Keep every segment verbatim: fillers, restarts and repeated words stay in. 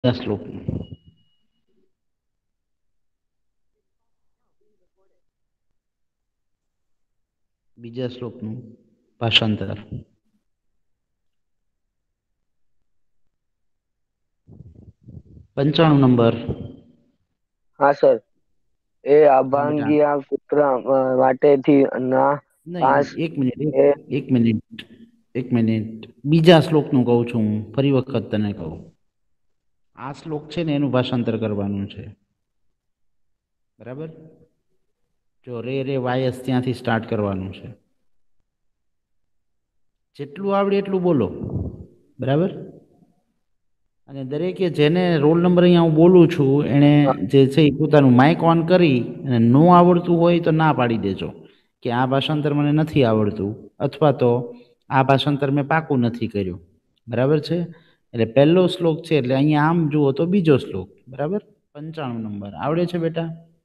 શ્લોકનું બીજા શ્લોકનું ભાષાંતર. પંચાણું નંબર. હા સર. એ હા બેટા. આભાંગિયા કૂતરા વાટેથી ના નહીં, પાસ એક મિનિટ એક એ એક મિનિટ એક મિનિટ બીજા શ્લોકનું કહું છું હું ફરી વખત તને કહું. આ શ્લોક છે ને એનું ભાષાંતર કરવાનું છે. બરાબર. જો રે રે વાયસ ત્યાંથી સ્ટાર્ટ કરવાનું છે. જેટલું આવડે એટલું બોલો. બરાબર. અને દરેકે જેને રોલ નંબર અહીંયા હું બોલું છું એને જે છે એ પોતાનું માઈક ઓન કરી અને નો આવડતું હોય તો ના પાડી દેજો કે આ ભાષાંતર મને નથી આવડતું અથવા તો આ ભાષાંતર મેં પાકું નથી કર્યું. બરાબર છે. એટલે પહેલો શ્લોક છે એટલે અહીંયા આમ જુઓ તો બીજો શ્લોક. બરાબર. પંચાણું નંબર આવડે છે બેટા?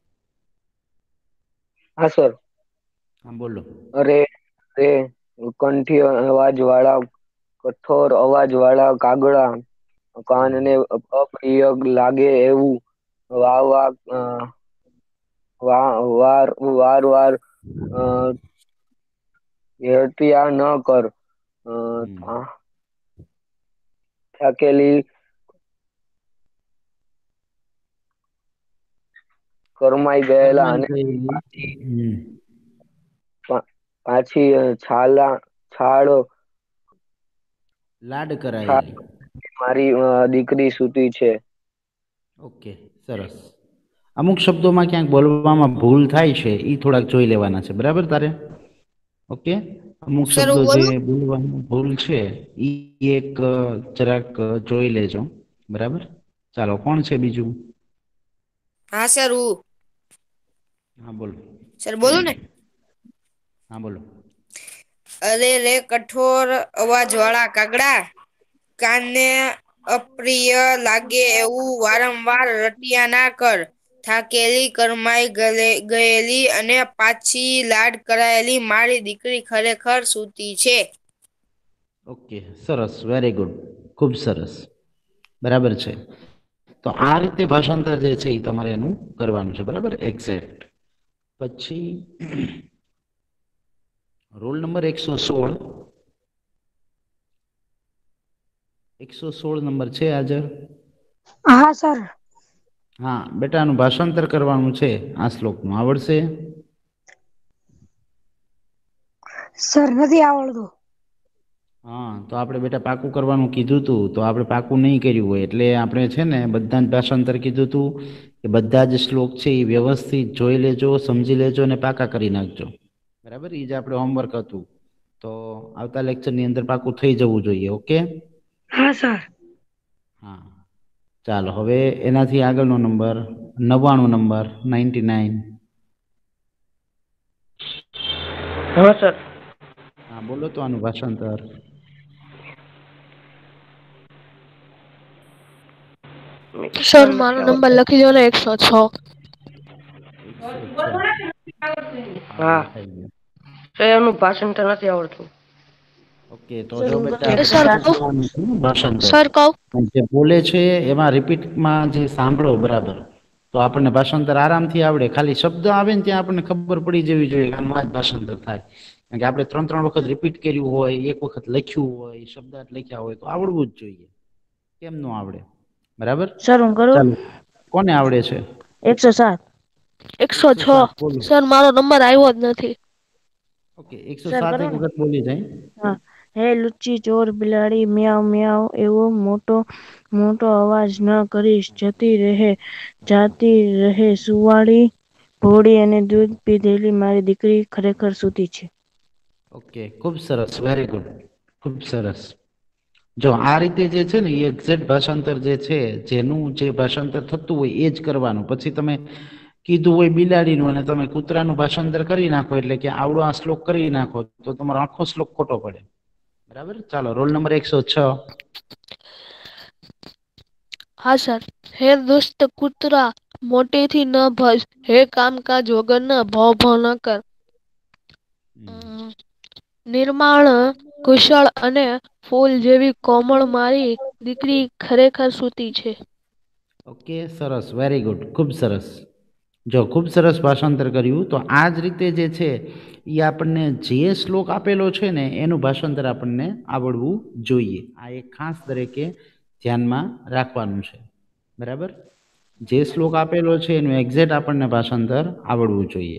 હા સર. હા બોલો. અરે રે કંઠી અવાજ વાળા કઠોર અવાજ વાળા કાગડા કાનને અપ્રિય લાગે એવું વાહ વાહ વા વાર વાર વાર અ એતિયા ન કર હમ. અ થાકેલી કરમાઈ ગયેલા કરમાઈ અને ગયેલી. હમ. પાછી છાલા છાળો લાડ છાળ કરાયેલી. મારી દીકરી સૂતી છે. ઓકે સરસ. અમુક શબ્દોમાં ક્યાંક બોલવામાં ભૂલ થાય છે ઈ થોડાક જોઈ લેવાના છે. બરાબર તારે? ઓકે. અમુક સર શબ્દો હું જે બોલું બોલવાનું ભૂલ છે ઈ એક જરાક જોઈ લેજો. બરાબર. ચાલો કોણ છે બીજું? હા સર હું હા બોલો. સર બોલું ને. હા બોલો. અરે રે કઠોર અવાજ વાળા કાગડા કાનને અપ્રિય લાગે એવું વારંવાર રટિયા ના કર. થાકેલી કરમાઈ ગયેલી અને પાછી લાડ કરાયેલી મારી દીકરી ખરેખર સૂતી છે. ઓકે સરસ વેરી ગુડ ખુબ સરસ. બરાબર છે. તો આ રીતે ભાષાંતર જે છે એ તમારે એનું કરવાનું છે. બરાબર એક્ઝેક્ટ. પછી રોલ નંબર એકસો સોળ. એકસો સોળ નંબર છે હાજર? હા સર. હા બેટાનું ભાષાંતર કરવાનું છે આ શ્લોકનું આવડશે? સર નથી આવડતું. હા તો આપડે બેટા પાકું કરવાનું કીધું તું તો આપડે પાકું નહીં કર્યું હોય એટલે આપણે છે ને બધા જ ભાષાંતર કીધું તું કે બધા જ શ્લોક છે એ વ્યવસ્થિત જોઈ લેજો સમજી લેજો અને પાકા કરી નાખજો. બરાબર એ જ આપડે હોમવર્ક હતું તો આવતા લેક્ચર ની અંદર પાકું થઈ જવું જોઈએ. ઓકે. હા સર. હા ચાલો હવે એનાથી આગળનો નંબર નવ્વાણું નંબર નાઇન્ટી નાઈન. હા સર. હા બોલો તો આનું ભાષાંતર. સર મારો નંબર લખી દો ને એકસો છ. એકસો છ. હા લખાઈ ગયું. એનું ભાષાંતર નથી આવડતું. ઓકે તો સર જો હું બેટા કરું એ સર કવ ભાષાંતર સર કવ જે બોલે છે એમાં રિપીટમાં જે સાંભળો બરાબર તો આપણને ભાષાંતર આરામથી આવડે ખાલી શબ્દ આવે ને ત્યાં આપણને ખબર પડી જવી જોઈએ કે આનું આ જ ભાષાંતર થાય. કારણ કે આપણે ત્રણ ત્રણ વખત રિપીટ કર્યું હોય એક વખત લખ્યું હોય શબ્દાર્થ લખ્યા હોય તો આવડવું જ જોઈએ. કેમ નો આવડે? બરાબર સર હું કરું ચાલો કોને આવડે છે? એકસો સાત. એકસો છ સાત બોલો. સર મારો નંબર આવ્યો જ નથી. ઓકે એકસો સર સાત કરો એક ને વખત બોલી જાય. હા હે લુચ્ચી ચોર બિલાડી મ્યાવ મ્યાવ એવો મોટો મોટો અવાજ ન કરીશ જતી રહે જાતી રહે સુવાળી ભોળી અને દૂધ પીધેલી મારી દીકરી ખરેખર સૂતી છે. ઓકે ખુબ સરસ વેરી ગુડ ખુબ સરસ. જો આ રીતે જે છે ને એ એક્ઝેક્ટ ભાષાંતર જે છે જેનું જે ભાષાંતર થતું હોય એ જ કરવાનું પછી તમે કીધું હોય બિલાડીનું અને તમે કૂતરાનું ભાષાંતર કરી નાખો એટલે કે આવડો આ શ્લોક કરી નાખો તો તમારો આખો શ્લોક ખોટો પડે. બરાબર ચાલો રોલ નંબર એકસો છ. હા સર હે દુષ્ટ કૂતરા મોટેથી ન ભસ હે કામકાજ વગર ના ભવ ભવ ન કર. હમ નિર્માણ કુશળ અને ફૂલ જેવી કોમળ મારી દીકરી ખરેખર સૂતી છે. ઓકે, સરસ, વેરી ગુડ, ખૂબ સરસ. જો ખૂબ સરસ ભાષાંતર કર્યું. તો આ જ રીતે જે છે એ આપણને જે શ્લોક આપેલો છે ને એનું ભાષાંતર આપણને આવડવું જોઈએ. આ એક ખાસ દરેકે ધ્યાનમાં રાખવાનું છે. બરાબર? જે શ્લોક આપેલો છે એનું એક્ઝેક્ટ આપણને ભાષાંતર આવડવું જોઈએ.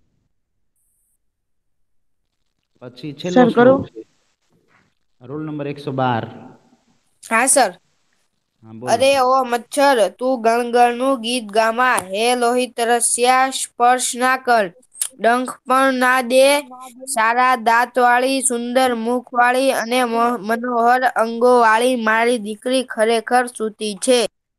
પછી છેલ્લો સર શ્લોક કરું? છે રોલ નંબર એકસો બાર. હા સર. હા, બોલો. અરે ઓ મચ્છર, તું ગણગણનું ગીત ગામા, હે લોહિત રસ્યા સ્પર્શ ના કર, ડંખ પણ ના દે, સારા દાંત વાળી, સુંદર મુખ વાળી અને મો- મનોહર અંગો વાળી મારી દીકરી ખરેખર સૂતી છે.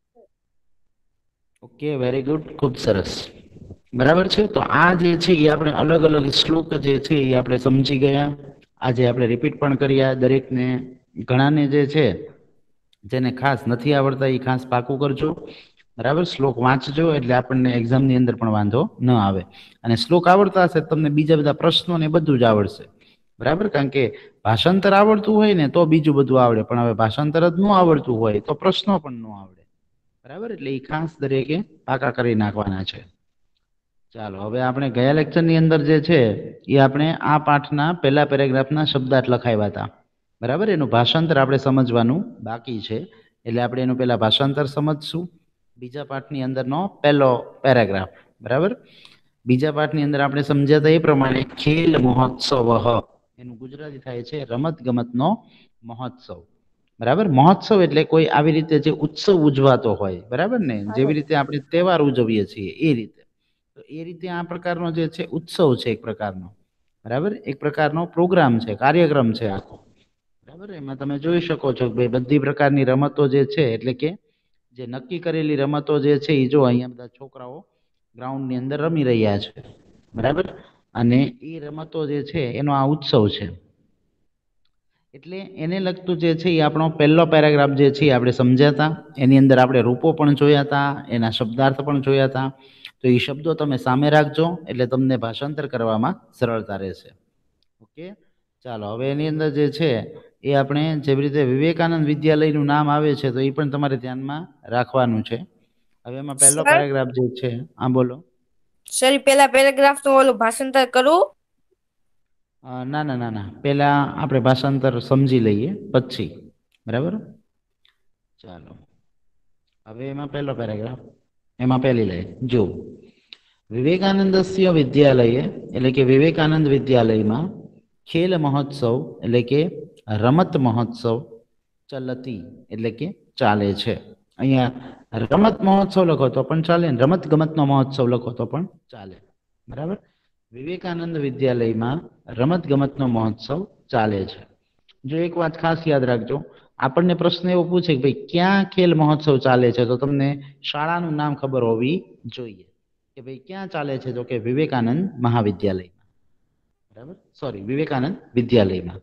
ઓકે, વેરી ગુડ, ખૂબ સરસ. બરાબર છે. તો આ જે છે એ આપણે અલગ અલગ શ્લોક જે છે એ આપણે સમજી ગયા. આજે આપણે રિપીટ પણ કર્યા. દરેકને ઘણાને જે છે જેને ખાસ નથી આવડતા એ ખાસ પાકું કરજો. બરાબર? શ્લોક વાંચજો એટલે આપણને એક્ઝામની અંદર પણ વાંધો ન આવે. અને શ્લોક આવડતા હશે તમને બીજા બધા પ્રશ્નો ને બધું જ આવડશે. બરાબર? કારણ કે ભાષાંતર આવડતું હોય ને તો બીજું બધું આવડે, પણ હવે ભાષાંતર જ ન આવડતું હોય તો પ્રશ્નો પણ ન આવડે. બરાબર? એટલે એ ખાસ દરેકે પાકા કરી નાખવાના છે. ચાલો, હવે આપણે ગયા લેક્ચરની અંદર જે છે એ આપણે આ પાઠના પહેલા પેરેગ્રાફના શબ્દાર્થ લખાવ્યા હતા. બરાબર? એનું ભાષાંતર આપણે સમજવાનું બાકી છે. એટલે આપણે એનું પહેલા ભાષાંતર સમજશું. બીજા પાઠની અંદરનો પહેલો પેરેગ્રાફ. બરાબર? બીજા પાઠની અંદર આપણે સમજ્યા હતા એ પ્રમાણે ખેલ મહોત્સવ, એનું ગુજરાતી થાય છે રમત ગમતનો મહોત્સવ. બરાબર? મહોત્સવ એટલે કોઈ આવી રીતે જે ઉત્સવ ઉજવાતો હોય. બરાબર ને? જેવી રીતે આપણે તહેવાર ઉજવીએ છીએ એ રીતે. તો એ રીતે આ પ્રકારનો જે છે ઉત્સવ છે એક પ્રકારનો. બરાબર? એક પ્રકારનો પ્રોગ્રામ છે, કાર્યક્રમ છે આખો. બરાબર? એમાં તમે જોઈ શકો છો કે ભાઈ બધી પ્રકારની રમતો જે છે એટલે કે જે નક્કી કરેલી રમતો જે છે એ જો અહીંયા બધા છોકરાઓ ગ્રાઉન્ડની અંદર રમી રહ્યા છે. બરાબર? અને એ રમતો જે છે એનો આ ઉત્સવ છે. એટલે એને લગતું જે છે એ આપણો પહેલો પેરેગ્રાફ જે છે એ આપણે સમજ્યા હતા. એની અંદર આપણે રૂપો પણ જોયા હતા, એના શબ્દાર્થ પણ જોયા હતા. તો એ શબ્દો તમે સામે રાખજો એટલે તમને ભાષાંતર કરવામાં સરળતા રહેશે. ઓકે, ચાલો, હવે એની અંદર જે છે એ આપણે જેવી રીતે વિવેકાનંદ વિદ્યાલયનું નામ આવે છે તો એ પણ તમારે ધ્યાનમાં રાખવાનું છે. હવે એમાં પહેલો સર પેરેગ્રાફ જે છે, હા બોલો. સર પેલા પેરેગ્રાફ નું ઓલું ભાષાંતર કરું? અ, ના ના ના ના પહેલા આપણે ભાષાંતર સમજી લઈએ પછી. બરાબર? ચાલો, હવે એમાં પહેલો પેરેગ્રાફ, એમાં પહેલી લાઈન જો, વિવેકાનંદસ્ય વિદ્યાલયે એટલે કે વિવેકાનંદ વિદ્યાલયમાં ખેલ મહોત્સવ એટલે કે રમત મહોત્સવ ચલતી એટલે કે ચાલે છે. અહીંયા રમત મહોત્સવ લખો તો પણ ચાલે, ને રમત ગમતનો મહોત્સવ લખો તો પણ ચાલે. બરાબર? વિવેકાનંદ વિદ્યાલયમાં રમત ગમતનો મહોત્સવ ચાલે છે. જો એક વાત ખાસ યાદ રાખજો, આપણને પ્રશ્ન એવો પૂછે કે ભાઈ ક્યાં ખેલ મહોત્સવ ચાલે છે તો તમને શાળાનું નામ ખબર હોવી જોઈએ કે ભાઈ ક્યાં ચાલે છે. તો કે વિવેકાનંદ મહાવિદ્યાલયમાં. બરાબર? સોરી, વિવેકાનંદ વિદ્યાલયમાં.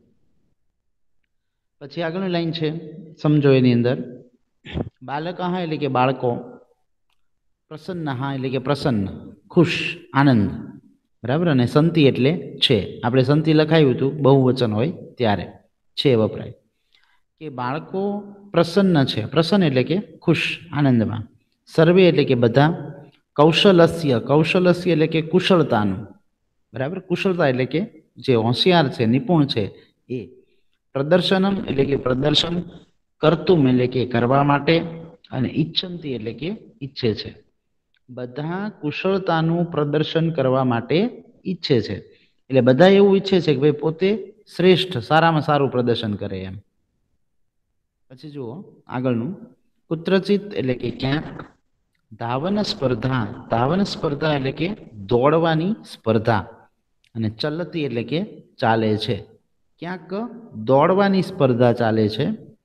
પછી આગળની લાઈન છે, સમજો. એની અંદર બાલક હા એટલે કે બાળકો, પ્રસન્ન હા એટલે કે પ્રસન્ન, ખુશ, આનંદ. બરાબર? અને સંતિ એટલે છે. આપણે સંતિ લખાયું હતું બહુવચન હોય ત્યારે છે વપરાય. કે બાળકો પ્રસન્ન છે. પ્રસન્ન એટલે કે ખુશ, આનંદમાં. સર્વે એટલે કે બધા. કૌશલસ્ય, કૌશલસ્ય એટલે કે કુશળતાનું. બરાબર? કુશળતા એટલે કે જે હોશિયાર છે, નિપુણ છે એ. પ્રદર્શનમ એટલે કે પ્રદર્શન. કરતુમ એટલે કે કરવા માટે. અને ઈચ્છંતી એટલે કે ઈચ્છે છે. બધા કુશળતાનું પ્રદર્શન કરવા માટે ઈચ્છે છે. એટલે બધા એવું ઈચ્છે છે કે ભાઈ પોતે શ્રેષ્ઠ, સારામાં સારું પ્રદર્શન કરે એમ. પછી જુઓ આગળનું, કુત્રચિત એટલે કે ક્યાંક. ધાવન સ્પર્ધા, ધાવન સ્પર્ધા એટલે કે દોડવાની સ્પર્ધા. અને ચલતી એટલે કે ચાલે છે. ક્યાંક દોડવાની સ્પર્ધા ચાલે છે.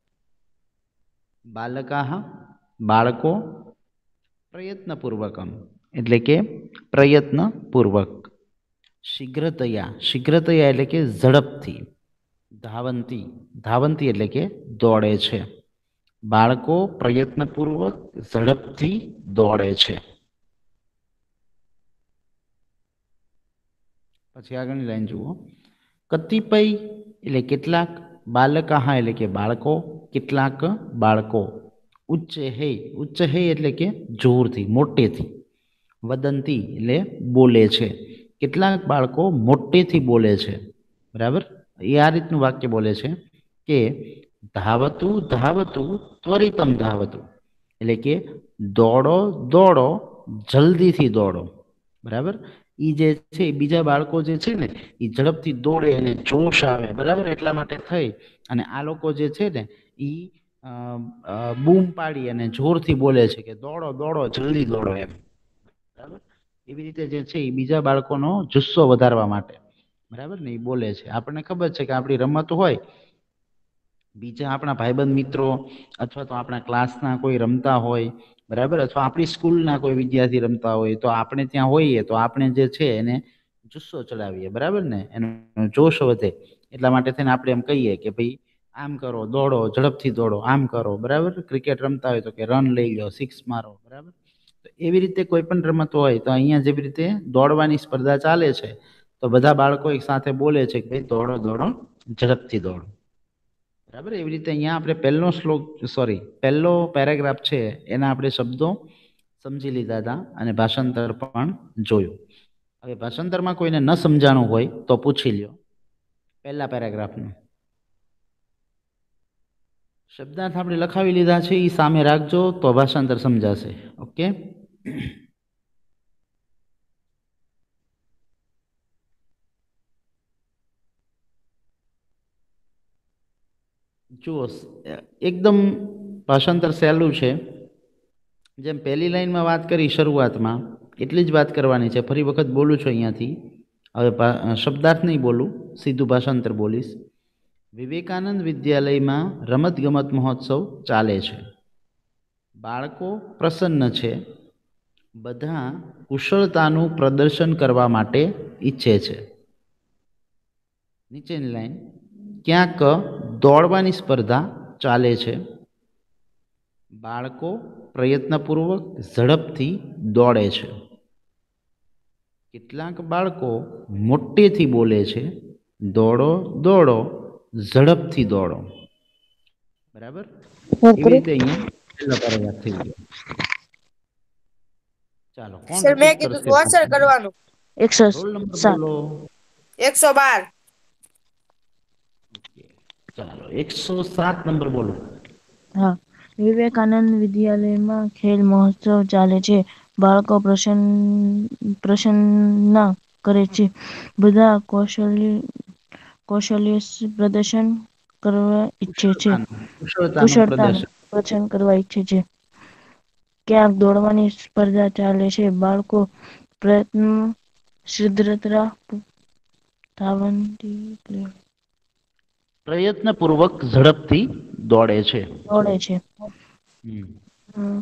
બાલકાહ બાળકો, પ્રયત્નપૂર્વકમ એટલે કે પ્રયત્નપૂર્વક. શીઘ્રતયા, શીઘ્રતયા એટલે કે ઝડપથી. ધાવંતી, ધાવંતી એટલે કે દોડે છે. બાળકો પ્રયત્નપૂર્વક ઝડપથી દોડે છે. પછી આગળની લાઈન જુઓ, કતિપય એટલે કેટલાક, બાલકાહ એટલે કે બાળકો, કેટલાક બાળકો, ઉચ્ચ હે ઉચ્ચ હે એટલે કે જોરથી મોટેથી, વદંતી એટલે બોલે છે. કેટલાક બાળકો મોટેથી બોલે છે, બરાબર. એ આ રીતનું વાક્ય બોલે છે કે ધાવતું ધાવતું ત્વરિતમ ધાવતું, એટલે કે દોડો દોડો જલ્દીથી દોડો, બરાબર. એ જે છે એ બીજા બાળકો જે છે ને એ ઝડપથી દોડે અને જોશ આવે, બરાબર. એટલા માટે થઈ અને આ લોકો જે છે ને એ બૂમ પાડી અને જોરથી બોલે છે કે દોડો દોડો જલ્દી દોડો એમ, બરાબર. એવી રીતે જે છે એ બીજા બાળકોનો જુસ્સો વધારવા માટે, બરાબર ને, એ બોલે છે. આપણને ખબર છે કે આપણી રમત હોય, બીજા આપણા ભાઈબંધ મિત્રો અથવા તો આપણા ક્લાસના કોઈ રમતા હોય, બરાબર, અથવા આપણી સ્કૂલના કોઈ વિદ્યાર્થી રમતા હોય, તો આપણે ત્યાં હોઈએ તો આપણે જે છે એને જુસ્સો ચડાવીએ, બરાબર ને, એનો જોશ વધે. એટલા માટે થઈને આપણે એમ કહીએ કે ભાઈ આમ કરો, દોડો, ઝડપથી દોડો, આમ કરો, બરાબર. ક્રિકેટ રમતા હોય તો કે રન લઈ લો, સિક્સ મારો, બરાબર. તો એવી રીતે કોઈ પણ રમત હોય તો અહીંયા જેવી રીતે દોડવાની સ્પર્ધા ચાલે છે તો બધા બાળકો એક સાથે બોલે છે કે ભાઈ દોડો દોડો ઝડપથી દોડો, બરાબર. એવી રીતે અહીંયા આપણે પહેલો શ્લોક સોરી પહેલો પેરેગ્રાફ છે એના આપણે શબ્દો સમજી લીધા હતા અને ભાષાંતર પણ જોયું. હવે ભાષાંતરમાં કોઈને ન સમજાણું હોય તો પૂછી લ્યો. પહેલા પેરેગ્રાફનું શબ્દાર્થ આપણે લખાવી લીધા છે, એ સામે રાખજો તો ભાષાંતર સમજાશે. ઓકે. જુઓ, એકદમ ભાષાંતર સહેલું છે. જેમ પહેલી લાઈનમાં વાત કરી શરૂઆતમાં એટલી જ વાત કરવાની છે. ફરી વખત બોલું છું અહીંયાથી. હવે શબ્દાર્થ નહીં બોલું, સીધું ભાષાંતર બોલીશ. વિવેકાનંદ વિદ્યાલયમાં રમતગમત મહોત્સવ ચાલે છે. બાળકો પ્રસન્ન છે. બધા કુશળતાનું પ્રદર્શન કરવા માટે ઈચ્છે છે. નીચેની લાઈન ક્યાંક દોડવાની સ્પર્ધા ચાલે છે. બાળકો પ્રયત્નપૂર્વક ઝડપથી દોડે છે. કેટલાક બાળકો મોટેથી બોલે છે દોડો દોડો ઝડપથી દોડો, બરાબર. એવી રીતે અહીંયા પહેલો પેરેગ્રાફ થઈ ગયો. ચાલો, કોણ સર મેં રિપીટ કીધું કરશે? તું સર કરવાનું. એકસો રોલ નંબર સાત. બોલો. એકસો બાર. ચાલો, એકસો સાત નંબર બોલો. હા. વિવેકાનંદ વિદ્યાલયમાં ખેલ મહોત્સવ ચાલે છે. બાળકો પ્રસન્ન પ્રસન્ન કરે છે. બધા કૌશલ્ય કૌશલ્ય પ્રદર્શન કરવા ઈચ્છે છે. કુશળતાનું કુશળતાનું પ્રદર્શન. પ્રદર્શન કરવા ઈચ્છે છે. ક્યાંક દોડવાની સ્પર્ધા ચાલે છે. બાળકો પ્રયત્ન સિદ્ધતા ધાવંતી પ્રયત્નપૂર્વક ઝડપથી દોડે છે. દોડે છે. હમ. હમ.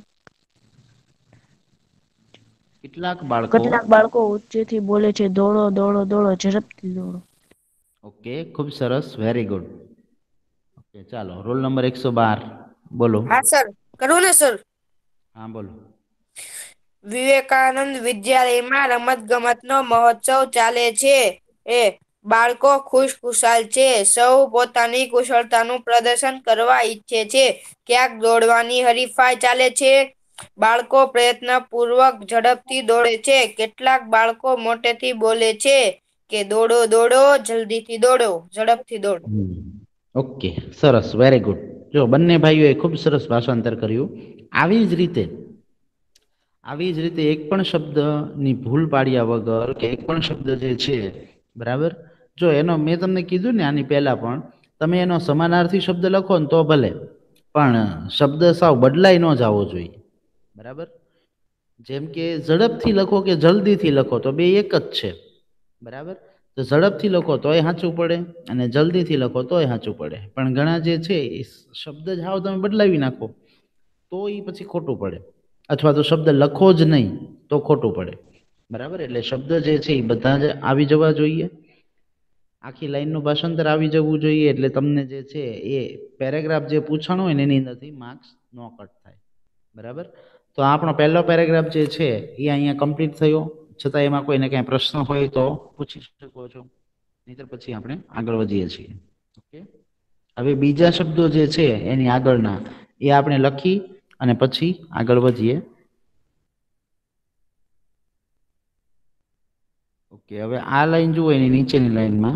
કેટલાક બાળકો કેટલાક બાળકો ઉચ્ચેથી બોલે છે દોડો દોડો દોડો ઝડપથી દોડો. ઓકે, ખૂબ સરસ, વેરી ગુડ. ઓકે, ચાલો, રોલ નંબર એકસો બાર બોલો. હા સર, કરું ને સર? હા બોલો. વિવેકાનંદ વિદ્યાલયમાં રમત ગમતનો મહોત્સવ ચાલે છે. એ બાળકો ખુશખુશાલ છે. સૌ પોતાની કુશળતાનું પ્રદર્શન કરવા ઈચ્છે છે. ક્યાંક દોડવાની હરીફાઈ ચાલે છે. બાળકો પ્રયત્નપૂર્વક ઝડપથી દોડે છે. કેટલાક બાળકો મોટેથી બોલે છે કે દોડો દોડો જલ્દીથી દોડો ઝડપથી દોડો. ઓકે, સરસ, વેરી ગુડ. જો બંને ભાઈઓએ ખૂબ સરસ ભાષાંતર કર્યું. આવી જ રીતે આવી જ રીતે એક પણ શબ્દની ભૂલ પાડ્યા વગર કે એક પણ શબ્દ જે છે, બરાબર, જો એનો મેં તમને કીધું ને આની પહેલા પણ તમે એનો સમાનાર્થી શબ્દ લખો ને તો ભલે, પણ શબ્દ સાવ બદલાઈ ન જવો જોઈએ, બરાબર. જેમ કે ઝડપથી લખો કે જલ્દીથી લખો તો બે એક જ છે, બરાબર. તો ઝડપથી લખો તોય સાચું પડે અને જલ્દીથી લખો તોય સાચું પડે. પણ ઘણા જે છે એ શબ્દ જ હાવ તમે બદલાવી નાખો તો એ પછી ખોટું પડે, અથવા તો શબ્દ લખો જ નહીં તો ખોટું પડે, બરાબર. એટલે શબ્દ જે છે એ બધા જ આવી જવા જોઈએ. આખી લાઈનનું ભાષાંતર આવી જવું જોઈએ. એટલે તમને જે છે એ પેરેગ્રાફ જે પૂછાણો હોય ને એની અંદરથી માર્ક્સ ન કટ થાય, બરાબર. તો આપણો પહેલો પેરેગ્રાફ જે છે એ અહીંયા કમ્પ્લીટ થયો. છતાં એમાં કોઈને કાંઈ પ્રશ્ન હોય તો પૂછી શકો છો, નહીંતર પછી આપણે આગળ વધીએ છીએ. ઓકે. હવે બીજા શબ્દો જે છે એની આગળના એ આપણે લખી અને પછી આગળ વધીએ. ઓકે, હવે આ લાઈન જુઓ, એની નીચેની લાઈનમાં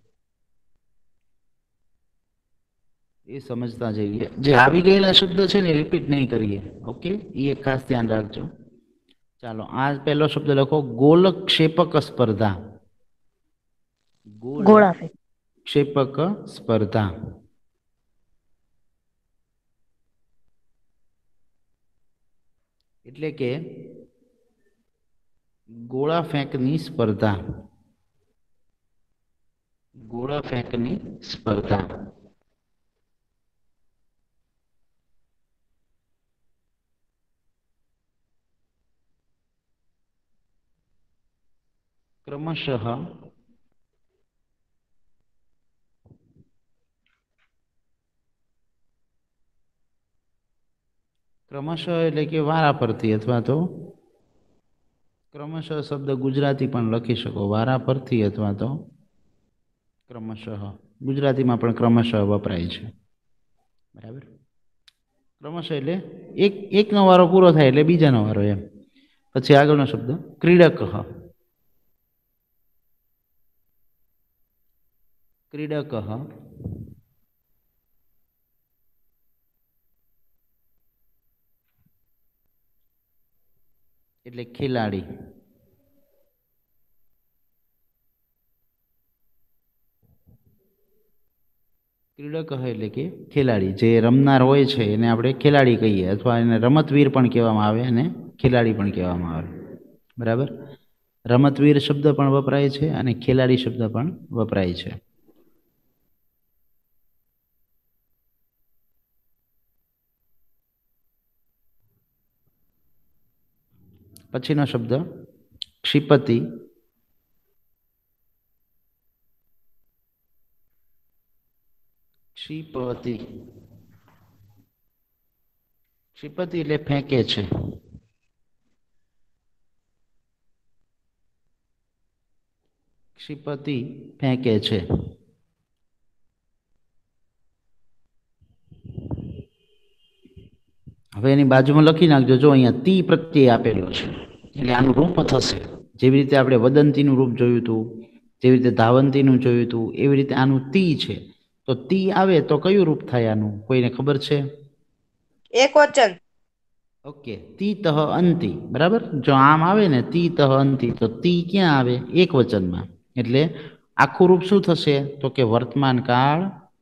એ સમજતા જઈએ. જે આવી ગયેલા શબ્દ છે ને રિપીટ નહીં કરીએ. ઓકે, એ એક ખાસ ધ્યાન રાખજો. ચાલો, આ પહેલો શબ્દ લખો, ગોલક્ષેપક સ્પર્ધા. ગોળા ફેંક. ગોલક્ષેપક સ્પર્ધા. એટલે કે ગોળા ફેંકની સ્પર્ધા. ગોળા ફેંકની સ્પર્ધા. ક્રમશઃ ક્રમશઃ એટલે કે વારા પરથી, અથવા તો ક્રમશઃ શબ્દ ગુજરાતી પણ લખી શકો, વારા પરથી અથવા તો ક્રમશઃ. ગુજરાતીમાં પણ ક્રમશઃ વપરાય છે. બરાબર. ક્રમશઃ એટલે એક એકનો વારો પૂરો થાય એટલે બીજાનો વારો એમ. પછી આગળનો શબ્દ ક્રીડક. ક્રીડક એટલે ખેલાડી. ક્રીડક એટલે કે ખેલાડી. જે રમનાર હોય છે એને આપણે ખેલાડી કહીએ, અથવા એને રમતવીર પણ કહેવામાં આવે અને ખેલાડી પણ કહેવામાં આવે. બરાબર. રમતવીર શબ્દ પણ વપરાય છે અને ખેલાડી શબ્દ પણ વપરાય છે. પછીનો શબ્દ ક્ષિપતિ. ક્ષિપતિ. ક્ષિપતિ એટલે ફેંકે છે. ક્ષિપતિ ફેંકે છે. હવે એની બાજુમાં લખી નાખજો. જો અહીંયા તી પ્રત્યય આપેલો છે એટલે આનું રૂપ થશે. જેવી રીતે આપણે વદંતીનું રૂપ જોયું હતું, જેવી રીતે ધાવંતીનું જોયું હતું, એવી રીતે આનું તી છે. તો તી આવે તો કયું રૂપ થાય આનું? કોઈને ખબર છે? એક વચન. ઓકે, તીતઃ અંતિ. બરાબર. જો આમ આવે ને તીતઃ અંતિ, તો તી ક્યાં આવે? એક વચનમાં. એટલે આખું રૂપ શું થશે? તો કે વર્તમાન કાળ,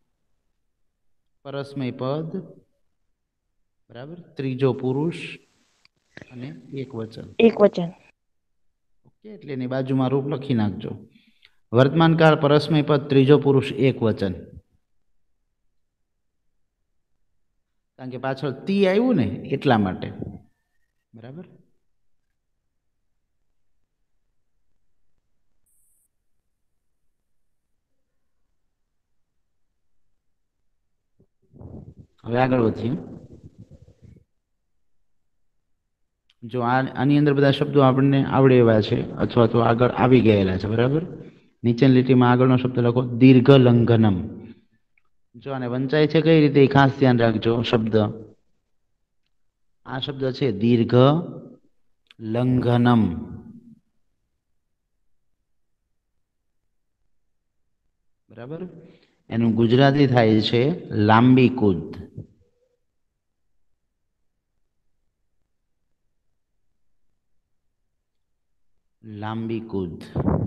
પરસ્મય પદ, બરાબર, ત્રીજો પુરુષ અને એક વચન. એક વચન. ઓકે, એટલે એની બાજુમાં રૂપ લખી નાખજો. વર્તમાન કાળ, પરસ્મય પદ, ત્રીજો પુરુષ, એક વચન. કારણ કે પાછળ તી આવ્યું ને એટલા માટે. બરાબર. હવે આગળ વધીએ. જો આ આની અંદર બધા શબ્દો આપણને આવડે એવા છે અથવા તો આગળ આવી ગયેલા છે. બરાબર. નીચેની લીટીમાં આગળનો શબ્દ લખો, દીર્ઘ લંઘનમ. જો આને વંચાય છે કઈ રીતે, ખાસ ધ્યાન રાખજો. શબ્દ આ શબ્દ છે દીર્ઘ લંઘનમ. બરાબર. એનું ગુજરાતી થાય છે લાંબી કૂદ. લાંબી કૂદ.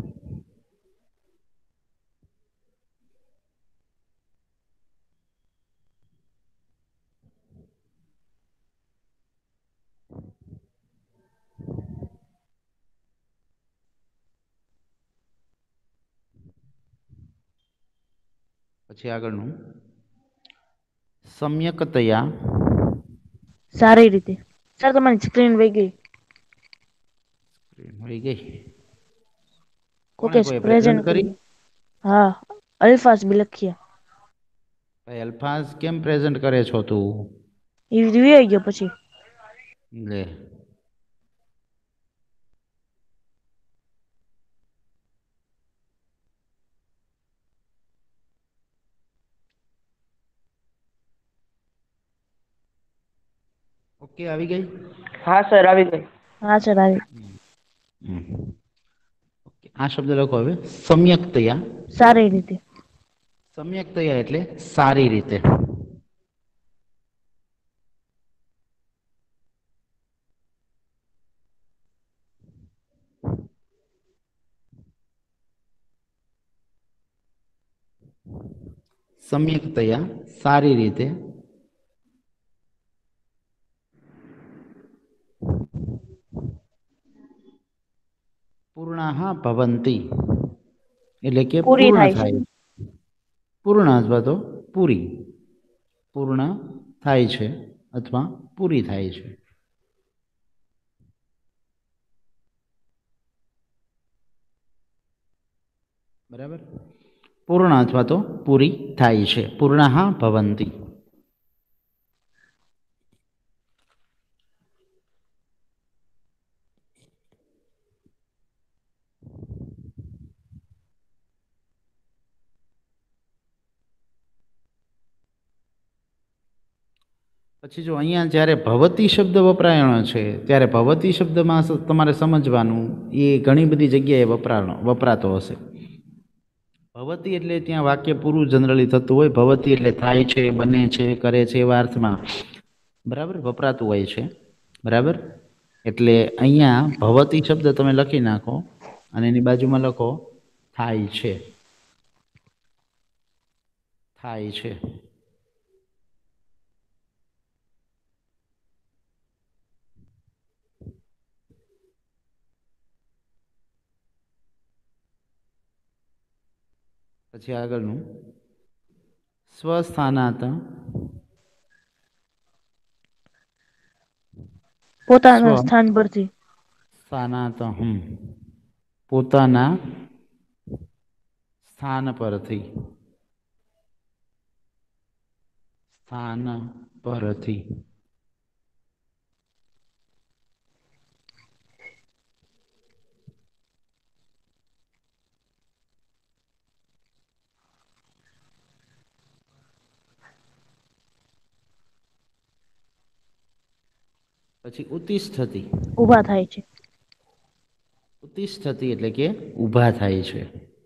પછી આગળનું સમ્યકતયા. સારી રીતે. સર તમારી સ્ક્રીન વહી ગઈ. મળી ગઈ. ઓકે, કોણે કોઈ પ્રેઝન્ટ કરી? કરી. હા, અલ્ફાસ બી લખ્યા. ભાઈ અલ્ફાઝ કેમ પ્રેઝન્ટ કરે છો તું? એ વી ગયો પછી. લે. ઓકે, આવી ગઈ. હા સર આવી ગઈ. હા સર આવી. હમ. ઓકે, આ શબ્દ લખો હવે. સમ્યક્તયા. સારી રીતે. સમ્યક્તયા એટલે સારી રીતે. સમ્યક્તયા સારી રીતે. પૂર્ણાહ ભવંતી એટલે કે પૂરી પૂર્ણ થાય છે. થાય. પૂર્ણ અથવા તો પૂરી. પૂર્ણ થાય છે અથવા પૂરી થાય છે. બરાબર. પૂર્ણ અથવા તો પૂરી થાય છે. પૂર્ણાહ ભવંતી. પછી જો અહીંયા જ્યારે ભવતી શબ્દ વપરાયણો છે ત્યારે ભવતી શબ્દમાં સ- તમારે સમજવાનું એ ઘણી બધી જગ્યાએ વપરાણો વપરાતો હશે. ભવતી એટલે ત્યાં વાક્ય પૂરું જનરલી થતું હોય. ભવતી એટલે થાય છે, બને છે, કરે છે એવા અર્થમાં બરાબર વપરાતું હોય છે. બરાબર. એટલે અહીંયા ભવતી શબ્દ તમે લખી નાખો અને એની બાજુમાં લખો થાય છે. થાય છે. પછી આગળનું સ્વસ્થાનાત સ્વ પોતાના સ્થાન પરથી. સ્થાનાત હમ પોતાના સ્થાન પરથી. સ્થાન પરથી. પછી ઉત્તિષ્ઠતિ. ઊભા થાય છે. ઉત્તિષ્ઠતિ એટલે કે ઊભા થાય છે.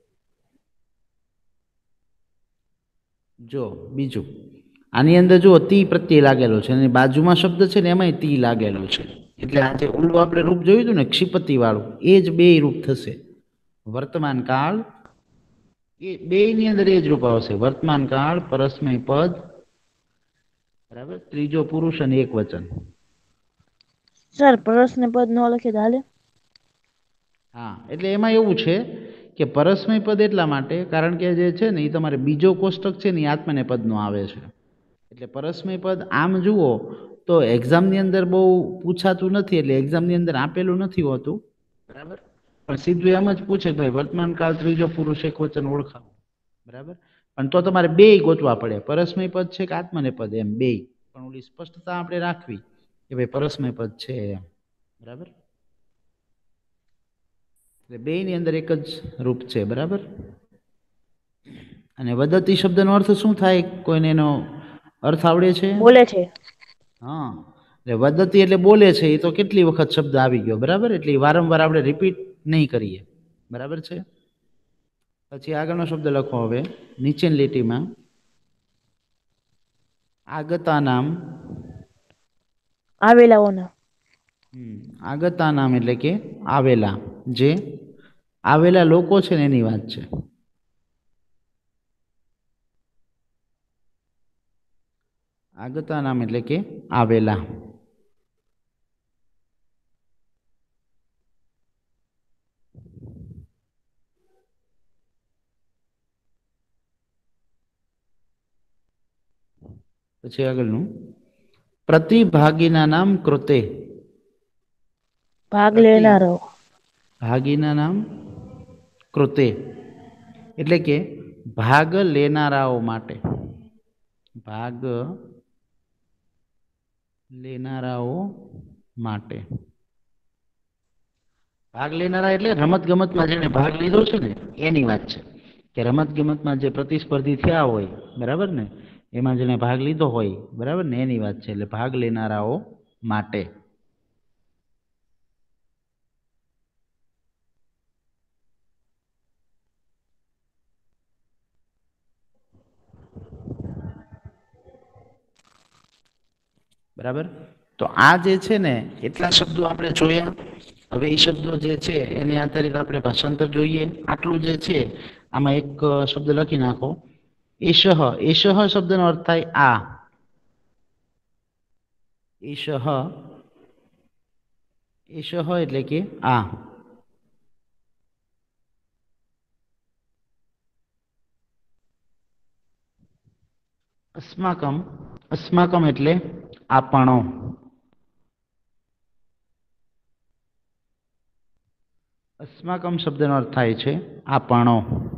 જો બીજું આની અંદર જો તી પ્રત્યય લાગેલો છે અને બાજુમાં શબ્દ છે ને એમાંય તી લાગેલો છે. એટલે આ જે ઓલું આપણે રૂપ જોયું હતું ને ક્ષિપતિ વાળું એ જ બે રૂપ થશે. વર્તમાન કાળ એ બે ની અંદર એ જ રૂપ આવશે. વર્તમાન કાળ, પરસ્મય પદ, બરાબર, ત્રીજો પુરુષ અને એક વચન. સર પ્રશ્ન પદ ન લખે તો હાલે? હા, એટલે એમાં એવું છે કે પરસ્મય પદ એટલા માટે કારણ કે જે છે ને એ તમારે બીજો કોષ્ટક છે ને એ આત્મનેપદનો આવે છે. એટલે પરસ્મય પદ આમ જુઓ તો એક્ઝામની અંદર બહુ પૂછાતું નથી. એટલે એક્ઝામની અંદર આપેલું નથી હોતું. બરાબર. પણ સીધું એમ જ પૂછે કે ભાઈ વર્તમાન કાળ, ત્રીજો પુરુષ, એક વચન ઓળખાવો. બરાબર. પણ તો તમારે બેય ગોતવા પડે. પરસ્મય પદ છે કે આત્મનેપદ એમ બેય. પણ ઓલી સ્પષ્ટતા આપણે રાખવી કે ભાઈ પરસ્મય પદ છે એમ. બરાબર. એટલે બેયની અંદર એક જ રૂપ છે. બરાબર. અને વદતી શબ્દનો અર્થ શું થાય? કોઈને એનો અર્થ આવડે છે? બોલે છે. હા, એટલે વદતી એટલે બોલે છે. એ તો કેટલી વખત શબ્દ આવી ગયો. બરાબર. એટલે ઈ વારંવાર આપણે રિપીટ નહીં કરીએ. બરાબર છે. પછી આગળનો શબ્દ લખો હવે નીચેની લીટીમાં. આગતા નામ. આવેલાઓના. હમ આગતા નામ એટલે કે આવેલા. જે આવેલા લોકો છે ને એની વાત છે. આગતા નામ એટલે કે આવેલા. પછી આગળનું પ્રતિભાગીના નામ કૃતે. ભાગ પ્રતિ લેનારો. ભાગીના નામ કૃતે એટલે કે ભાગ લેનારાઓ માટે. ભાગ લેનારાઓ માટે. ભાગ લેનારા એટલે રમત ગમતમાં જેને ભાગ લીધો છે ને એની વાત છે. કે રમત ગમતમાં જે પ્રતિસ્પર્ધી થયા હોય, બરાબર ને, એમાં જેને ભાગ લીધો હોય, બરાબર ને, એની વાત છે. એટલે ભાગ લેનારાઓ માટે. બરાબર. તો આ જે છે ને એટલા શબ્દો આપણે જોયા. હવે એ શબ્દો જે છે એની આધારિત આપણે ભાષાંતર જોઈએ. આટલું જે છે આમાં એક શબ્દ લખી નાખો, એશહ. એશહ શબ્દનો અર્થ થાય આ. એશહ, એશહ એટલે કે આ. અસ્માકમ, અસ્માકમ એટલે આપણો. અસ્માકમ શબ્દનો અર્થ થાય છે આપણો.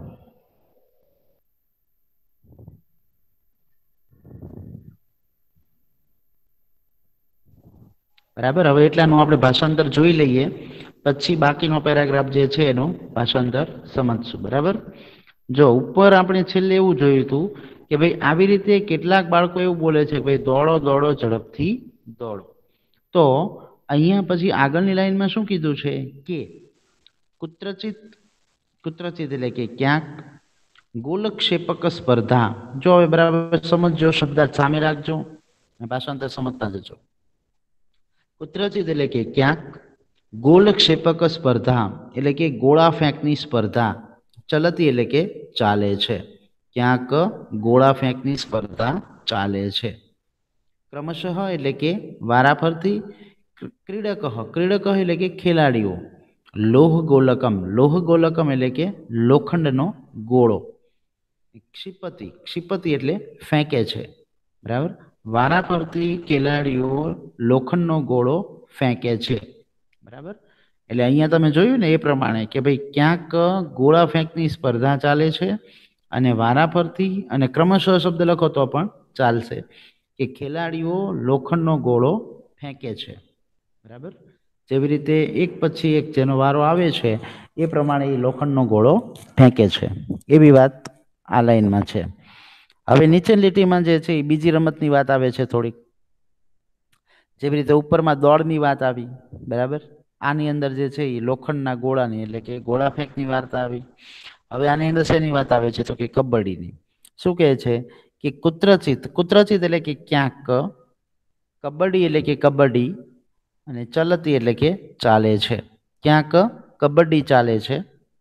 બરાબર. હવે એટલાનું આપણે ભાષાંતર જોઈ લઈએ, પછી બાકીનો પેરાગ્રાફ જે છે એનું ભાષાંતર સમજશું. બરાબર. જો ઉપર આપણે છેલ્લે એવું જોયું હતું કે ભાઈ આવી રીતે કેટલાક બાળકો એવું બોલે છે કે ભાઈ દોડો દોડો ઝડપથી દોડો. તો અહીંયા પછી આગળની લાઈનમાં શું કીધું છે કે કુત્રચિત, કુત્રચિત એટલે કે ક્યાંક, ગોલક્ષેપક સ્પર્ધા. જો હવે બરાબર સમજો, શબ્દ સામે રાખજો, ભાષાંતર સમજતા જજો. કુત્રચિત એટલે કે ક્યાંક, ગોલક્ષેપક સ્પર્ધા એટલે કે ગોળા ફેંકની સ્પર્ધા, ચલતી એટલે કે ચાલે છે. ક્યાંક ગોળા ફેંકની સ્પર્ધા ચાલે છે. ક્રમશઃ એટલે કે વારાફરતી. ક્રીડક, ક્રીડક એટલે કે ખેલાડીઓ. લોહ ગોલકમ, લોહ ગોલકમ એટલે કે લોખંડનો ગોળો. ક્ષિપતિ, ક્ષિપતિ એટલે ફેંકે છે. બરાબર. વારાફરતી ખેલાડીઓ લોખંડનો ગોળો ફેંકે છે. બરાબર. એટલે અહીંયા તમે જોયું ને એ પ્રમાણે કે ભાઈ ક્યાંક ગોળા ફેંકની સ્પર્ધા ચાલે છે અને વારાફરતી અને ક્રમશઃ શબ્દ લખો તો પણ ચાલશે કે ખેલાડીઓ લોખંડનો ગોળો ફેંકે છે. બરાબર. જેવી રીતે એક પછી એક જેનો વારો આવે છે એ પ્રમાણે એ લોખંડનો ગોળો ફેંકે છે. એવી વાત આ લાઈનમાં છે. હવે નીચેની લીટીમાં જે છે એ બીજી રમતની વાત આવે છે થોડીક. જેવી રીતે ઉપરમાં દોડની વાત આવી. બરાબર. આની અંદર જે છે એ લોખંડના ગોળાની એટલે કે ગોળા ફેંકની વાત આવી. હવે આની અંદર શેની વાત આવે છે તો કે કબડ્ડીની. શું કહે છે કે કુત્રચિત, કુત્રચિત એટલે કે ક્યાંક, કબડ્ડી એટલે કે કબડ્ડી અને ચલતી એટલે કે ચાલે છે. ક્યાંક કબડ્ડી ચાલે છે.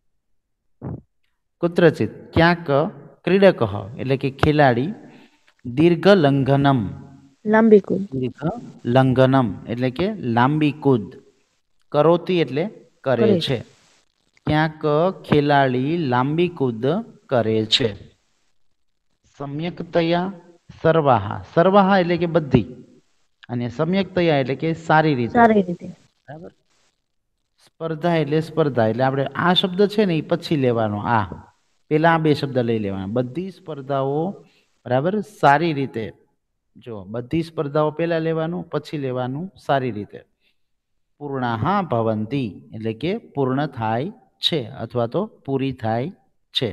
કુત્રચિત ક્યાંક ક્રીડક એટલે કે ખેલાડી. દીર્ઘ લંઘનમ, લાંબી કૂદ. દીર્ઘ લંઘનમ એટલે કે લાંબી કૂદ. કરોતી એટલે કરે કરે છે. ક્યાંક ખેલાડી લાંબી કૂદ કરે છે. સમ્યકતયા સર્વાહા, સર્વાહા એટલે કે બધી અને સમ્યકતયા એટલે કે સારી રીતે. સારી રીતે. બરાબર. સ્પર્ધા એટલે સ્પર્ધા એટલે આપણે આ શબ્દ છે ને એ પછી લેવાનો. આ પેલા આ બે શબ્દ લઈ લેવાના. બધી સ્પર્ધાઓ બરાબર સારી રીતે. જો બધી સ્પર્ધાઓ પેલા લેવાનું, પછી લેવાનું સારી રીતે. પૂર્ણાહા ભવંતી એટલે કે પૂર્ણ થાય છે અથવા તો પૂરી થાય છે.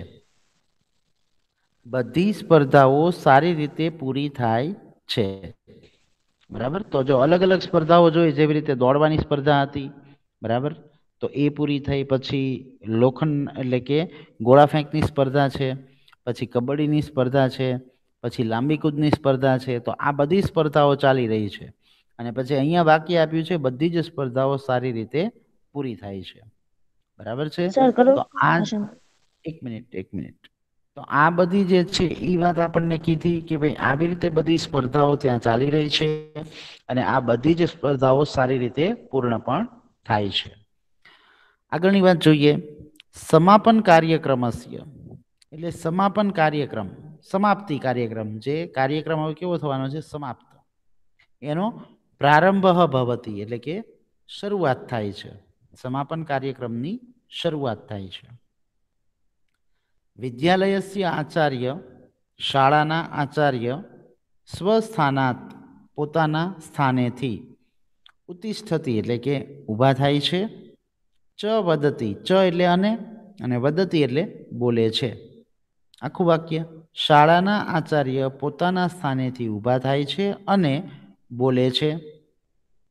બધી સ્પર્ધાઓ સારી રીતે પૂરી થાય છે. બરાબર. તો જો અલગ અલગ સ્પર્ધાઓ જોઈ, જેવી રીતે દોડવાની સ્પર્ધા હતી. બરાબર. તો એ પૂરી થઈ. પછી લોખંડ એટલે કે ગોળા ફેંકની સ્પર્ધા છે. પછી કબડ્ડીની સ્પર્ધા છે. પછી લાંબી કૂદની સ્પર્ધા છે. તો આ બધી સ્પર્ધાઓ ચાલી રહી છે અને પછી અહીંયા વાક્ય આપ્યું છે બધી જ સ્પર્ધાઓ સારી રીતે પૂરી થાય છે. બરાબર છે. સર કરો. તો આ એક મિનિટ એક મિનિટ તો આ બધી જે છે એ વાત આપણને કીધી કે ભાઈ આવી રીતે બધી સ્પર્ધાઓ ત્યાં ચાલી રહી છે અને આ બધી જ સ્પર્ધાઓ સારી રીતે પૂર્ણ પણ થાય છે. આગળની વાત જોઈએ. સમાપન કાર્યક્રમસ્ય એટલે સમાપન કાર્યક્રમ, સમાપ્તિ કાર્યક્રમ. જે કાર્યક્રમ હવે કેવો થવાનો છે? સમાપ્ત. એનો પ્રારંભ ભવતી એટલે કે શરૂઆત થાય છે. સમાપન કાર્યક્રમની શરૂઆત થાય છે. વિદ્યાલયસ્ય આચાર્ય, શાળાના આચાર્ય સ્વસ્થાનાત પોતાના સ્થાનેથી ઉત્તિષ્ઠતિ એટલે કે ઊભા થાય છે. ચ વદતી, ચ એટલે અને અને વદતી એટલે બોલે છે. આખું વાક્ય. શાળાના આચાર્ય પોતાના સ્થાનેથી ઊભા થાય છે અને બોલે છે.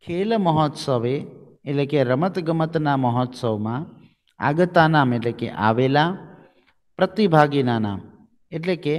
ખેલ મહોત્સવે એટલે કે રમત ગમતના મહોત્સવમાં આગતા નામ એટલે કે આવેલા, પ્રતિભાગીના નામ એટલે કે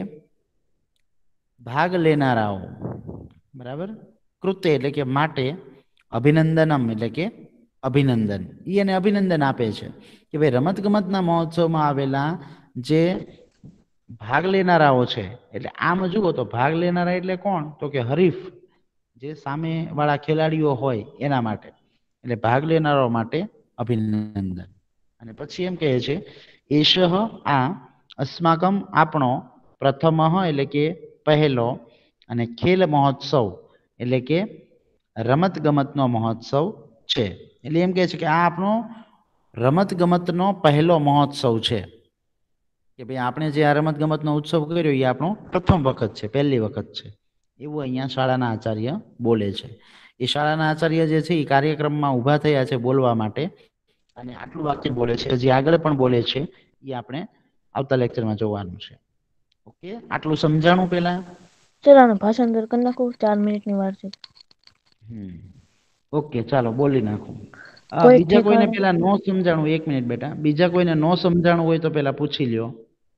ભાગ લેનારાઓ, બરાબર, કૃત્ય એટલે કે માટે, અભિનંદનમ એટલે કે અભિનંદન, એ એને અભિનંદન આપે છે કે ભાઈ રમત ગમતના મહોત્સવમાં આવેલા જે ભાગ લેનારાઓ છે, એટલે આમ જુઓ તો ભાગ લેનારા એટલે કોણ, તો કે હરીફ જે સામે વાળા ખેલાડીઓ હોય એના માટે, એટલે ભાગ લેનારાઓ માટે અભિનંદન. અને પછી એમ કહે છે એષઃ આ અસ્માકમ આપણો પ્રથમ એટલે કે પહેલો અને ખેલ મહોત્સવ એટલે કે રમત ગમતનો મહોત્સવ છે. એટલે એમ કહે છે કે આ આપણો રમત ગમતનો પહેલો મહોત્સવ છે કે ભાઈ આપણે જે આ રમત ગમતનો ઉત્સવ કર્યો એ આપણો પ્રથમ વખત છે, પહેલી વખત છે, એવું અહીંયા શાળાના આચાર્ય બોલે છે. એ શાળાના આચાર્ય જે છે એ કાર્યક્રમમાં ઊભા થયા છે બોલવા માટે અને આટલું વાક્ય બોલે છે. જે આગળ પણ બોલે છે એ આપણે આવતા લેક્ચરમાં જોવાનું છે. ઓકે, આટલું સમજાણું પેલા? ચાલો આનું ભાષાંતર કરી નાખો, ચાર મિનિટની વાર છે. હમ ઓકે, ચાલો બોલી નાખું. કોઈ બીજા કોઈને ઠેકાણે- પેલા નો સમજાણું, એક મિનિટ બેટા, બીજા કોઈને નો સમજાણું હોય તો પેલા પૂછી લ્યો.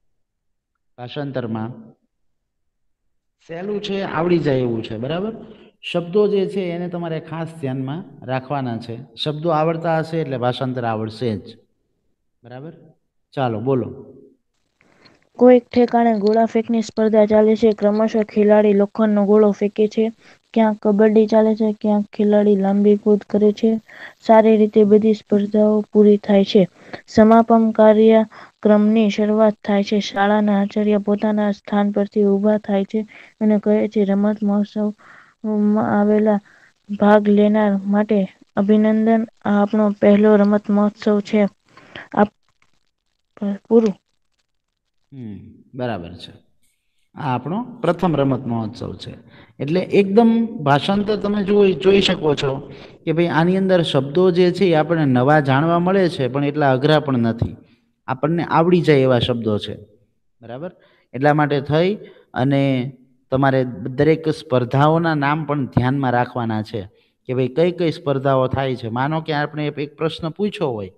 ભાષાંતરમાં સહેલું છે, આવડી જાય એવું છે, બરાબર. શબ્દો જે છે એને તમારે ખાસ ધ્યાનમાં રાખવાના છે. શબ્દો આવડતા હશે એટલે ભાષાંતર આવડશે જ, બરાબર. ચાલો બોલો. કોઈક ઠેકાણે ગોળા ફેંકની સ્પર્ધા ચાલે છે. ક્રમશઃ ખેલાડી લોખંડનો ગોળો ફેંકે છે. ક્યાંક કબડ્ડી ચાલે છે, ક્યાંક ખેલાડી લાંબી કૂદ કરે છે. સારી રીતે બધી સ્પર્ધાઓ પૂરી થાય છે. સમાપન કાર્યક્રમની શરૂઆત થાય છે. શાળાના આચાર્ય પોતાના સ્થાન પરથી ઊભા થાય છે અને કહે છે, રમત મહોત્સવમાં આવેલા ભાગ લેનાર માટે અભિનંદન. આ આપણો પહેલો રમત મહોત્સવ છે. આપ પૂરું. હમ બરાબર છે. આ આપણો પ્રથમ રમત મહોત્સવ છે. એટલે એકદમ ભાષાંતર તમે જોઈ જોઈ શકો છો કે ભાઈ આની અંદર શબ્દો જે છે એ આપણને નવા જાણવા મળે છે, પણ એટલા અઘરા પણ નથી, આપણને આવડી જાય એવા શબ્દો છે, બરાબર. એટલા માટે થઈ અને તમારે દરેક સ્પર્ધાઓના નામ પણ ધ્યાનમાં રાખવાના છે કે ભાઈ કઈ કઈ સ્પર્ધાઓ થાય છે. માનો કે આપણે એક પ્રશ્ન પૂછ્યો હોય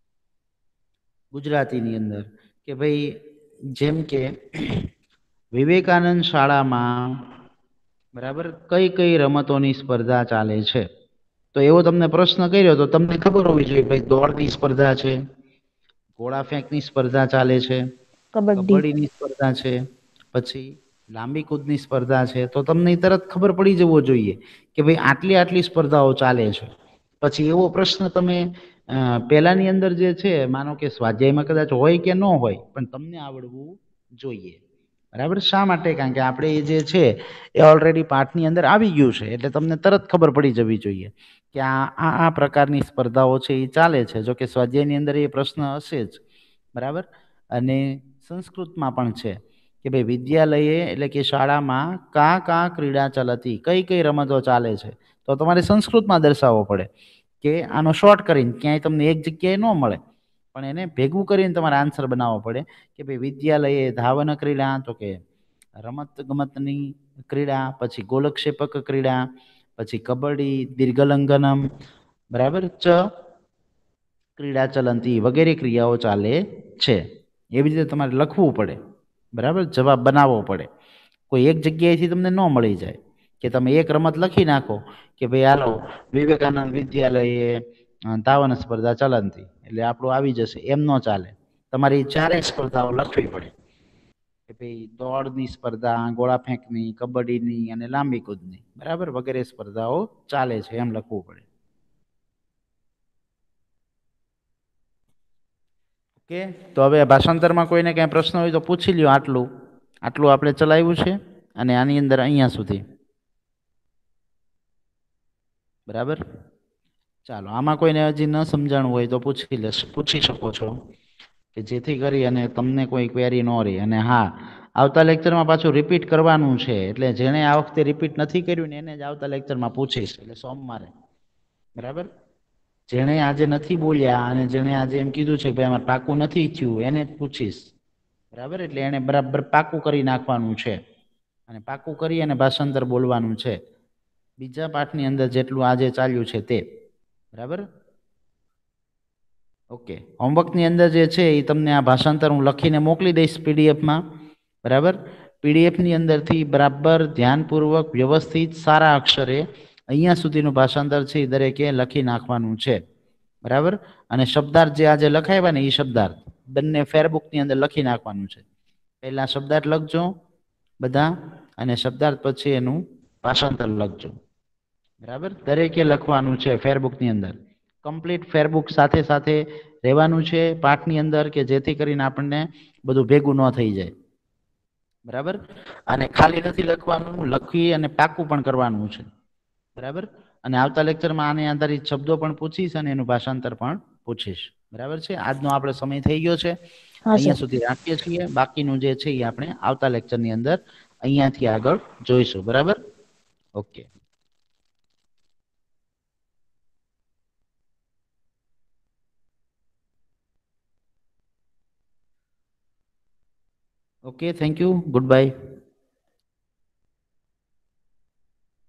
ગુજરાતીની અંદર કે ભાઈ જેમ કે વિવેકાનંદ શાળામાં બરાબર કઈ કઈ રમતોની સ્પર્ધા ચાલે છે, તો એવો તમને પ્રશ્ન કર્યો તો તમને ખબર હોવી જોઈએ ભાઈ દોડની સ્પર્ધા છે, ગોળા ફેંકની સ્પર્ધા ચાલે છે, કબડ્ડી કબડ્ડીની સ્પર્ધા છે, પછી લાંબી કૂદની સ્પર્ધા છે, તો તમને તરત ખબર પડી જવો જોઈએ કે ભાઈ આટલી આટલી સ્પર્ધાઓ ચાલે છે. પછી એવો પ્રશ્ન તમે પહેલાની અંદર જે છે, માનો કે સ્વાધ્યાયમાં કદાચ હોય કે ન હોય, પણ તમને આવડવું જોઈએ, બરાબર. શા માટે? કારણ કે આપણે એ જે છે એ ઓલરેડી પાઠની અંદર આવી ગયું છે, એટલે તમને તરત ખબર પડી જવી જોઈએ કે આ આ આ પ્રકારની સ્પર્ધાઓ છે એ ચાલે છે. જો કે સ્વાધ્યાયની અંદર એ પ્રશ્ન હશે જ, બરાબર. અને સંસ્કૃતમાં પણ છે કે ભાઈ વિદ્યાલયે એટલે કે શાળામાં કા કા ક્રીડા ચલતી, કઈ કઈ રમતો ચાલે છે, તો તમારે સંસ્કૃતમાં દર્શાવવો પડે કે આનો શોર્ટ કરીને ક્યાંય તમને એક જગ્યાએ ન મળે, પણ એને ભેગું કરીને તમારે આન્સર બનાવવો પડે કે ભાઈ વિદ્યાલયે ધાવન ક્રીડા, તો કે રમત ગમતની ક્રીડા, પછી ગોલક્ષેપક ક્રીડા, પછી કબડ્ડી, દીર્ઘલંઘનમ, બરાબર, ચ ક્રીડા ચલંતી વગેરે ક્રિયાઓ ચાલે છે. એવી રીતે તમારે લખવું પડે, બરાબર, જવાબ બનાવવો પડે. કોઈ એક જગ્યાએથી તમને ન મળી જાય કે તમે એક રમત લખી નાખો કે ભાઈ હાલો વિવેકાનંદ વિદ્યાલયે ધાવન સ્પર્ધા ચલંતી એટલે આપણું આવી જશે, એમ ન ચાલે. તમારી ચારેય સ્પર્ધાઓ લખવી પડે કે ભાઈ દોડની સ્પર્ધા, ગોળા ફેંકની, કબડ્ડીની અને લાંબી કૂદની, બરાબર, વગેરે સ્પર્ધાઓ ચાલે છે એમ લખવું પડે. ઓકે, તો હવે ભાષાંતરમાં કોઈને કાંઈ પ્રશ્ન હોય તો પૂછી લ્યો. આટલું આટલું આપણે ચલાવ્યું છે અને આની અંદર અહીંયા સુધી, બરાબર. ચાલો, આમાં કોઈને હજી ન સમજાણું હોય તો પૂછી લેશ પૂછી શકો છો કે જેથી કરી અને તમને કોઈ ક્વેરી ન રહે. અને હા, આવતા લેક્ચરમાં પાછું રિપીટ કરવાનું છે, એટલે જેણે આ વખતે રિપીટ નથી કર્યું ને એને જ આવતા લેક્ચરમાં પૂછીશ, એટલે સોમવારે, બરાબર. જેણે આજે નથી બોલ્યા અને જેણે આજે એમ કીધું છે કે ભાઈ અમારે પાકું નથી થયું એને જ પૂછીશ, બરાબર. એટલે એને બરાબર પાકું કરી નાખવાનું છે અને પાકું કરી અને ભાષાંતર બોલવાનું છે, બીજા પાઠની અંદર જેટલું આજે ચાલ્યું છે તે બરાબર. ઓકે, હોમવર્કની અંદર જે છે એ તમને આ ભાષાંતર હું લખીને મોકલી દઈશ પીડીએફમાં. બરાબર, પીડીએફની અંદરથી બરાબર ધ્યાનપૂર્વક વ્યવસ્થિત સારા અક્ષરે અહીંયા સુધીનું ભાષાંતર છે એ દરેકે લખી નાખવાનું છે. બરાબર, અને શબ્દાર્થ જે આજે લખાવ્યા ને એ શબ્દાર્થ બંને ફેરબુકની અંદર લખી નાખવાનું છે. પહેલા શબ્દાર્થ લખજો બધા, અને શબ્દાર્થ પછી એનું ભાષાંતર લખજો. બરાબર, દરેકે લખવાનું છે ફેરબુકની અંદર. કમ્પ્લીટ ફેરબુક સાથે સાથે રહેવાનું છે પાઠની અંદર, કે જેથી કરીને આપણને બધું ભેગું ન થઈ જાય. બરાબર, અને ખાલી નથી લખવાનું, લખી અને પાકું પણ કરવાનું છે. બરાબર, અને આવતા લેક્ચરમાં આને આધારિત શબ્દો પણ પૂછીશ અને એનું ભાષાંતર પણ પૂછીશ. બરાબર છે, આજનો આપણે સમય થઈ ગયો છે, હા અહીંયા સર. સુધી રાખીએ છીએ. બાકીનું જે છે એ આપણે આવતા લેક્ચરની અંદર અહીંયાથી આગળ જોઈશું. બરાબર, okay. Okay, thank you, good by.